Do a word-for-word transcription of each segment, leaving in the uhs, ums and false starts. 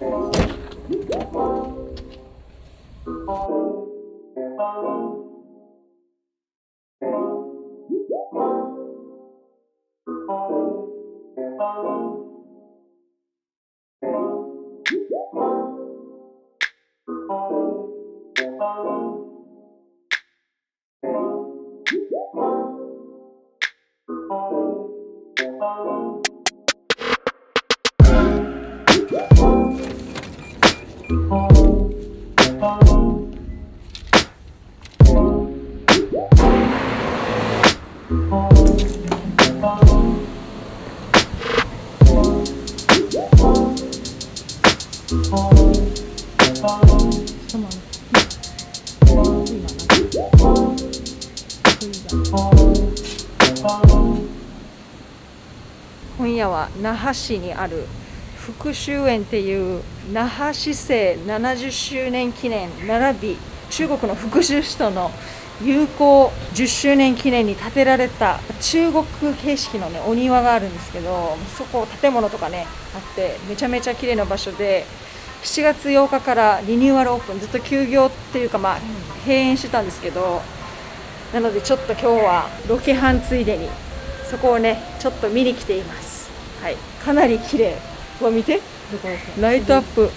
今夜は那覇市にある福州園っていう那覇市政ななじゅっしゅうねん記念並び中国の福州市との友好じゅっしゅうねん記念に建てられた中国形式の、ね、お庭があるんですけど、そこ建物とかねあってめちゃめちゃ綺麗な場所で、しちがつようかからリニューアルオープン、ずっと休業っていうかまあ閉園してたんですけど、なのでちょっと今日はロケハンついでにそこをねちょっと見に来ています。はい、かなり綺麗。うわ見て、ライトアップ。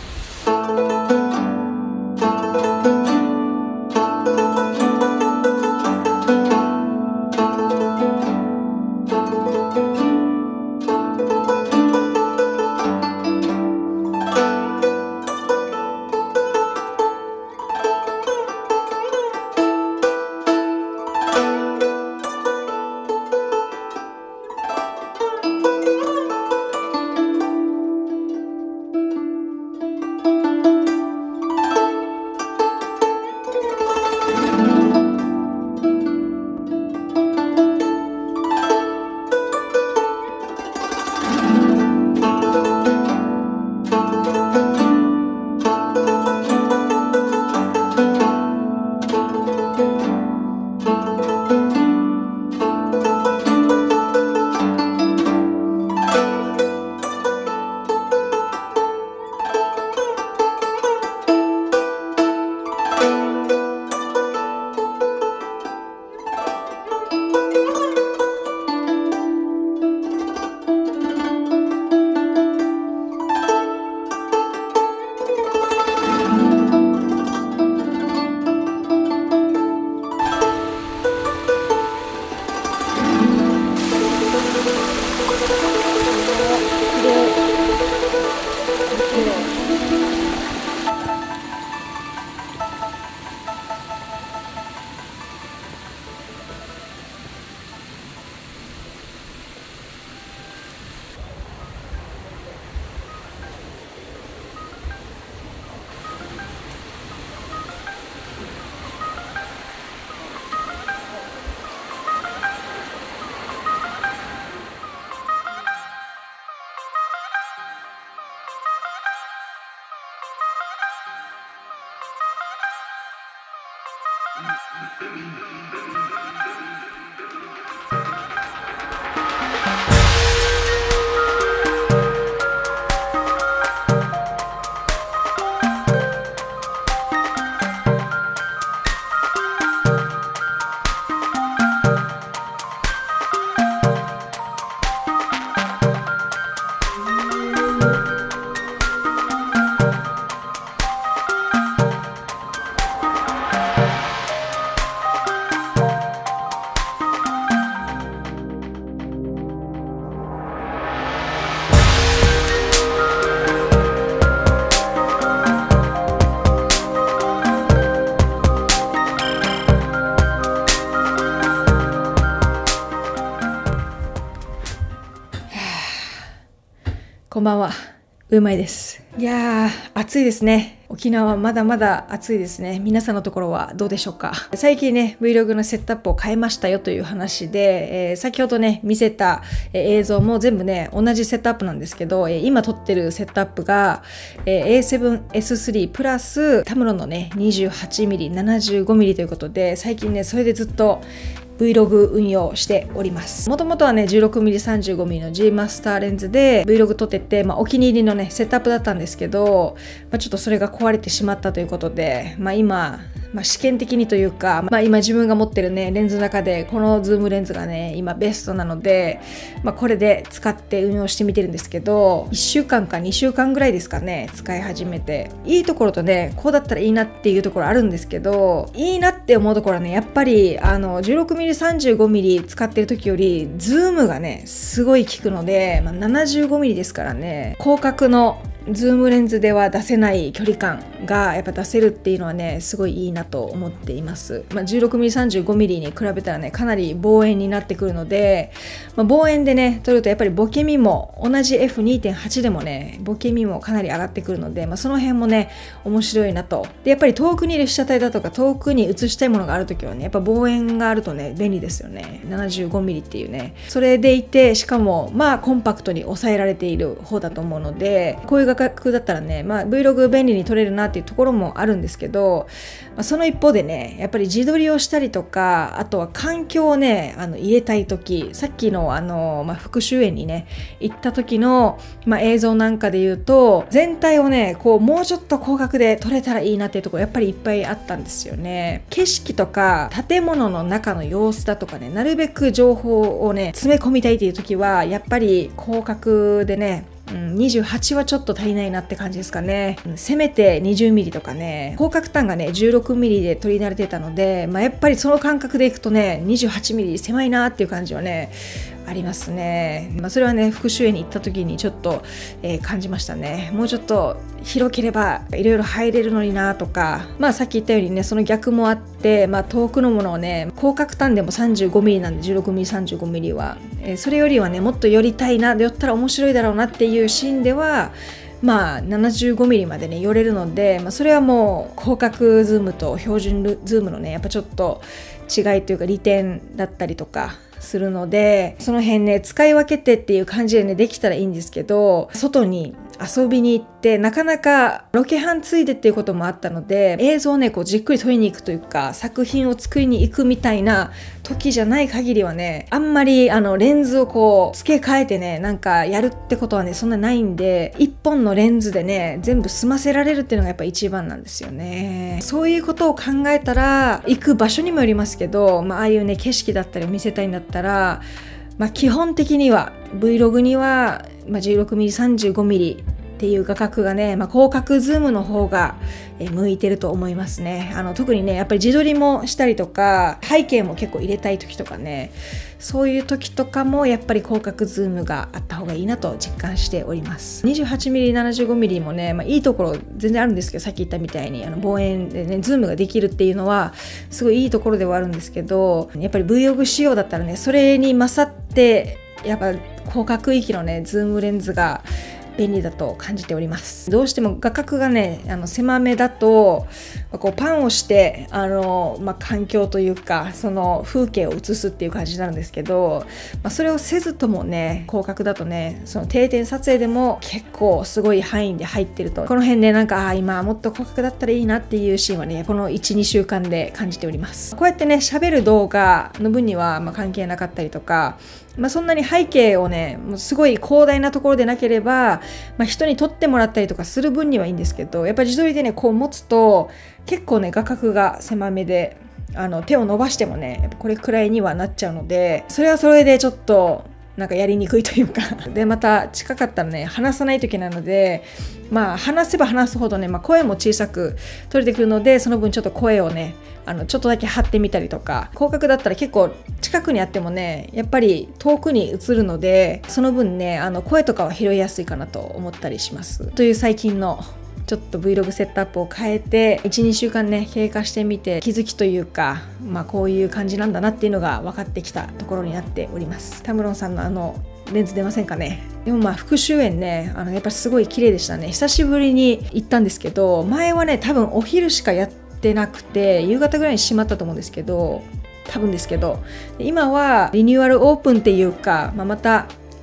こんばんは、うまいです。いやー、暑いですね。沖縄はまだまだ暑いですね。皆さんのところはどうでしょうか。最近ね、Vlog のセットアップを変えましたよという話で、えー、先ほどね、見せた、えー、映像も全部ね、同じセットアップなんですけど、えー、今撮ってるセットアップが、えー、エーセブンエススリー プラスタムロンのね、にじゅうはちミリ、ななじゅうごミリということで、最近ね、それでずっと Vlog 運用しております。もともとはね じゅうろくミリさんじゅうごミリ の G マスターレンズで Vlog 撮ってて、まあ、お気に入りのねセットアップだったんですけど、まあ、ちょっとそれが壊れてしまったということで、まあ、今、まあ、試験的にというか、まあ、今自分が持ってるねレンズの中でこのズームレンズがね今ベストなので、まあ、これで使って運用してみてるんですけど、いっしゅうかんかにしゅうかんぐらいですかね使い始めて、いいところとねこうだったらいいなっていうところあるんですけど、いいなって思うところはねやっぱりあの じゅうろくミリさんじゅうごミリ 使ってる時よりズームがねすごい効くので、まあ、ななじゅうごミリ ですからね、広角のズームレンズでは出せない距離感がやっぱ出せるっていうのはねすごいいいなと思っています。まあ、じゅうろくミリさんじゅうごミリ に比べたらねかなり望遠になってくるので、まあ、望遠でね撮るとやっぱりボケ身も同じ エフにてんはち でもねボケ身もかなり上がってくるので、まあ、その辺もね面白いなと。でやっぱり遠くにいる被写体だとか遠くに映したいものがあるときはねやっぱ望遠があるとね便利ですよね。 ななじゅうごミリ っていうね、それでいてしかもまあコンパクトに抑えられている方だと思うので、こういう画角だったらね、まあ、Vlog 便利に撮れるなっていうところもあるんですけど、まあ、その一方でねやっぱり自撮りをしたりとか、あとは環境をねあの入れたい時、さっきのあの、まあ、復習園にね行った時の、まあ、映像なんかで言うと全体をねこうもうちょっと広角で撮れたらいいなっていうところやっぱりいっぱいあったんですよね。景色とか建物の中の様子だとかね、なるべく情報をね詰め込みたいっていう時はやっぱり広角でねうん、にじゅうはちはちょっと足りないなって感じですかね。うん、せめて にじゅうミリ とかね、広角端がね じゅうろくミリ で撮り慣れてたので、まあ、やっぱりその感覚でいくとね にじゅうはちミリ 狭いなっていう感じはねありますね。まあ、それはね復習園に行った時にちょっと、えー、感じましたね。もうちょっと広ければいろいろ入れるのになとか、まあさっき言ったようにねその逆もあって、まあ、遠くのものをね広角端でも さんじゅうごミリ なんで じゅうろくミリさんじゅうごミリ は、えー、それよりはねもっと寄りたいな、寄ったら面白いだろうなっていうシーンではまあ ななじゅうごミリ までね寄れるので、まあ、それはもう広角ズームと標準ズームのねやっぱちょっと違いというか利点だったりとかするので、その辺ね使い分けてっていう感じでねできたらいいんですけど、外に遊びに行ってなかなかロケハンついでっていうこともあったので、映像をねこうじっくり撮りに行くというか作品を作りに行くみたいな時じゃない限りはねあんまりあのレンズをこう付け替えてねなんかやるってことはねそんなないんで、一本のレンズでね全部済ませられるっていうのがやっぱ一番なんですよね。そういうことを考えたら行く場所にもよりますけど、まあ、ああいうね景色だったりを見せたいんだったら、まあ、基本的には Vlog には、まあ、じゅうろくミリさんじゅうごミリっていう画角がね、まあ、広角ズームの方が向いてると思いますね。あの特にねやっぱり自撮りもしたりとか背景も結構入れたい時とかね、そういう時とかもやっぱり広角ズームがあった方がいいなと実感しております。 にじゅうはちミリ ななじゅうごミリ もね、まあ、いいところ全然あるんですけど、さっき言ったみたいにあの望遠でねズームができるっていうのはすごいいいところではあるんですけど、やっぱり Vlog 仕様だったらねそれに勝ってやっぱ広角域のねズームレンズが便利だと感じております。どうしても画角がねあの狭めだとこうパンをしてあの、まあ、環境というかその風景を映すっていう感じになるんですけど、まあ、それをせずともね広角だとねその定点撮影でも結構すごい範囲で入ってると、この辺でなんかあ今もっと広角だったらいいなっていうシーンはねこの いちにしゅうかんで感じております。こうやってね喋る動画の分にはまあ関係なかったりとか、まあ、そんなに背景をねもうすごい広大なところでなければ、まあ、人に撮ってもらったりとかする分にはいいんですけど、やっぱり自撮りでねこう持つと結構ね画角が狭めであの手を伸ばしてもねやっぱこれくらいにはなっちゃうので、それはそれでちょっとなんかやりにくいというかでまた近かったらね話さないといけないので、まあ話せば話すほどね、まあ、声も小さく取れてくるので、その分ちょっと声をねあのちょっとだけ張ってみたりとか、広角だったら結構近くにあってもねやっぱり遠くに映るので、その分ねあの声とかは拾いやすいかなと思ったりしますという最近のちょっと Vlog セットアップを変えて いちにしゅうかんね経過してみて気づきというか、まあこういう感じなんだなっていうのが分かってきたところになっております。タムロンさんのあのレンズ出ませんかね。でもまあ復習園ねあのやっぱりすごい綺麗でしたね。久しぶりに行ったんですけど、前はね多分お昼しかやってなくて夕方ぐらいに閉まったと思うんですけど多分ですけど今はリニューアルオープンっていうか、まあ、また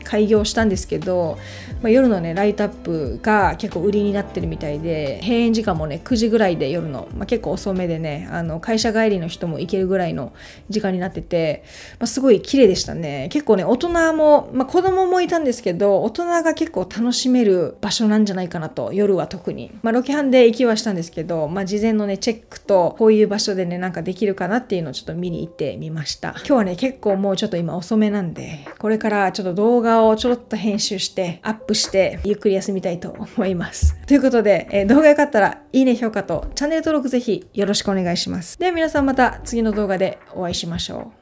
開業したんですけど、まあ、夜のねライトアップが結構売りになってるみたいで、閉園時間もねくじぐらいで夜の、まあ、結構遅めでね、あの会社帰りの人も行けるぐらいの時間になってて、まあ、すごい綺麗でしたね。結構ね大人も、まあ、子供もいたんですけど、大人が結構楽しめる場所なんじゃないかなと、夜は特に、まあ、ロケハンで行きはしたんですけど、まあ、事前のねチェックとこういう場所でねなんかできるかなっていうのをちょっと見に行ってみました。今日はね結構もうちょっと今遅めなんで、これからちょっと動画をちょろっと編集してアップしてゆっくり休みたいと思います。ということで、えー、動画良かったらいいね、評価とチャンネル登録ぜひよろしくお願いします。では皆さんまた次の動画でお会いしましょう。